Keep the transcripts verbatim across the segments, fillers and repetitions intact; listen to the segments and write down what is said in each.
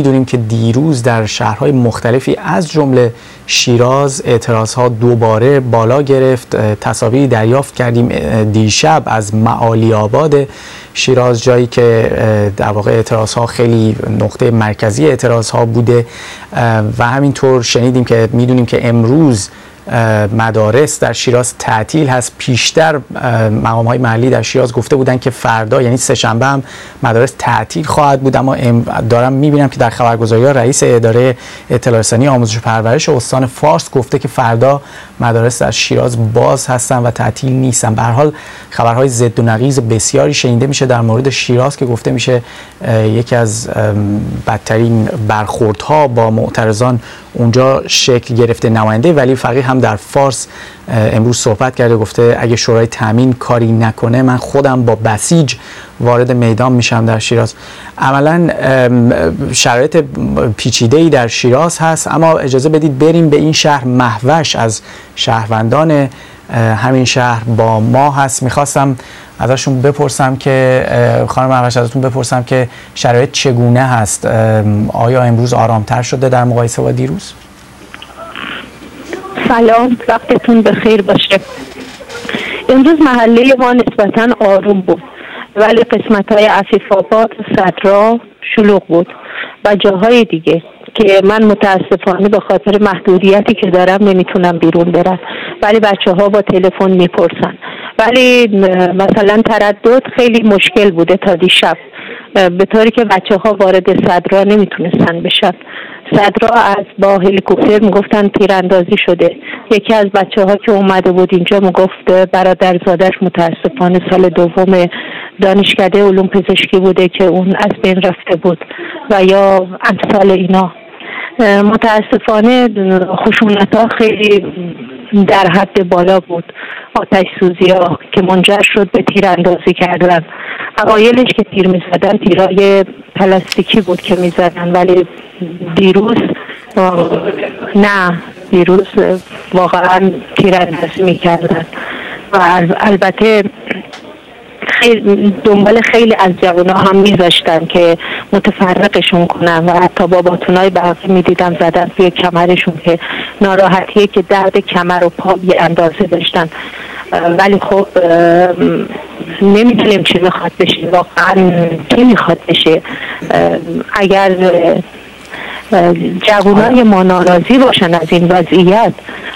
میدونیم که دیروز در شهرهای مختلفی از جمله شیراز اعتراضها دوباره بالا گرفت. تصاویری دریافت کردیم دیشب از معالی آباد شیراز، جایی که در واقع اعتراضها خیلی نقطه مرکزی اعتراضها بوده و همینطور شنیدیم که میدونیم که امروز مدارس در شیراز تعطیل هست. پیشتر مقام‌های محلی در شیراز گفته بودن که فردا یعنی سه‌شنبه هم مدارس تعطیل خواهد بود، اما دارم میبینم که در خبرگزاری‌ها رئیس اداره اطلاع رسانی آموزش و پرورش استان فارس گفته که فردا مدارس در شیراز باز هستن و تعطیل نیستن. به هر حال خبرهای ضد و نقیض بسیاری شنیده میشه در مورد شیراز که گفته میشه یکی از بدترین برخوردها با معترضان اونجا شکل گرفته. نماینده ولی فقیه هم در فارس امروز صحبت کرده، گفته اگه شورای تامین کاری نکنه من خودم با بسیج وارد میدان میشم در شیراز. عملا شرایط پیچیده‌ای در شیراز هست، اما اجازه بدید بریم به این شهر. مهوش از شهروندان همین شهر با ما هست. میخواستم ازشون بپرسم که خانم مهوش ازتون بپرسم که شرایط چگونه هست؟ آیا امروز آرامتر شده در مقایسه با دیروز؟ سلام، وقتتون بخیر باشه. امروز محله ما نسبتاً آروم بود، ولی قسمت‌های عفیف‌آباد و صدرا شلوغ بود و جاهای دیگه که من متاسفانه به خاطر محدودیتی که دارم نمیتونم بیرون برم، ولی بچه‌ها با تلفن میپرسن. ولی مثلا تردد خیلی مشکل بوده تا دیشب، به طوری که بچه‌ها وارد صدرا نمیتونستن بشن. صدرا از با هلیکوپتر میگفتن تیراندازی شده. یکی از بچه‌ها که اومده بود اینجا میگفت برادرزادش متاسفانه سال دوم دانشکده علوم پزشکی بوده که اون از بین رفته بود و یا امثال اینا. متاسفانه خشونت‌ها خیلی در حد بالا بود، آتش سوزی ها که منجر شد به تیراندازی کردن. اوایلش که تیر میزدن تیرای پلاستیکی بود که میزدن، ولی دیروز نه، دیروز واقعا تیراندازی میکردن و البته خیلی دنبال خیلی از جوانا هم میذاشتن که متفرقشون کنن و حتی با باتونای برقی میدیدم زدن توی کمرشون که ناراحتیه که درد کمر و پا بی اندازه داشتن. ولی خب نمیدونیم چی میخواد بشه، واقعا چی میخواد بشه. اگر جوانای ما ناراضی باشن از این وضعیت،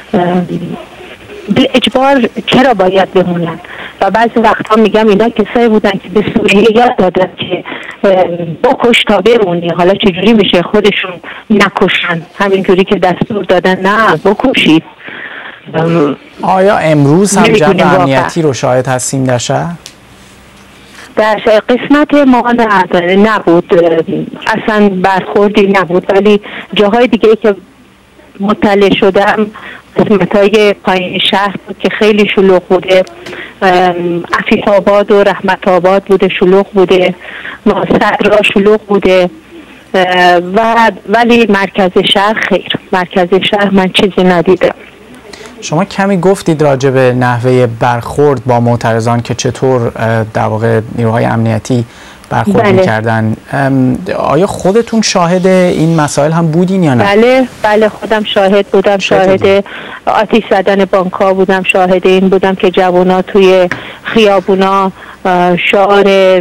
به اجبار چرا باید بمونن؟ و بعضی وقتا میگم اینا کسایی بودن که به سوریه یاد دادن که بکش تا بمونی. حالا چجوری میشه خودشون نکشن؟ همینجوری که دستور دادن نه بکشید. آیا امروز هم جو امنیتی رو شاهد هستیم در شهر؟ در قسمت ما نبود، اصلا برخوردی نبود، ولی جاهای دیگه که مطلع شدم قسمت‌های پایین شهر بود که خیلی شلوغ بوده. عفیف‌آباد و رحمت آباد بوده، شلوغ بوده. صدرا شلوغ بوده و ولی مرکز شهر خیر. مرکز شهر من چیزی ندیدم. شما کمی گفتید راجع به نحوه برخورد با معترضان که چطور در واقع نیروهای امنیتی برخورد بله. می‌کردن. آیا خودتون شاهد این مسائل هم بودین یا نه؟ بله بله خودم شاهد بودم، شاهد آتش زدن بانک‌ها بودم، شاهد این بودم که جوانا توی خیابونا شعار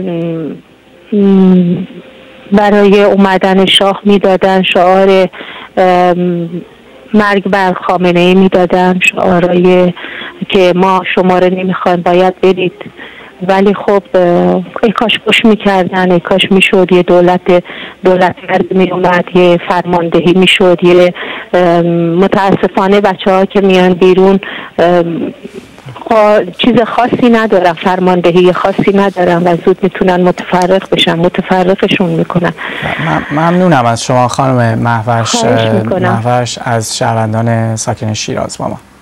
برای اومدن شاه میدادن، شعار مرگ بر خامنه‌ای میدادن، شعارهای که ما شما رو نمیخوایم باید برید. ولی خب ای کاش پشت میکردن، ای کاش میشد یه دولت دولت مرد میومد، یه فرماندهی میشد. یه متاسفانه بچه ها که میان بیرون چیز خاصی ندارن، فرماندهی خاصی ندارن و زود میتونن متفرق بشن، متفرقشون میکنن. ممنونم از شما خانم مهوش، مهوش از شهروندان ساکن شیراز با ما.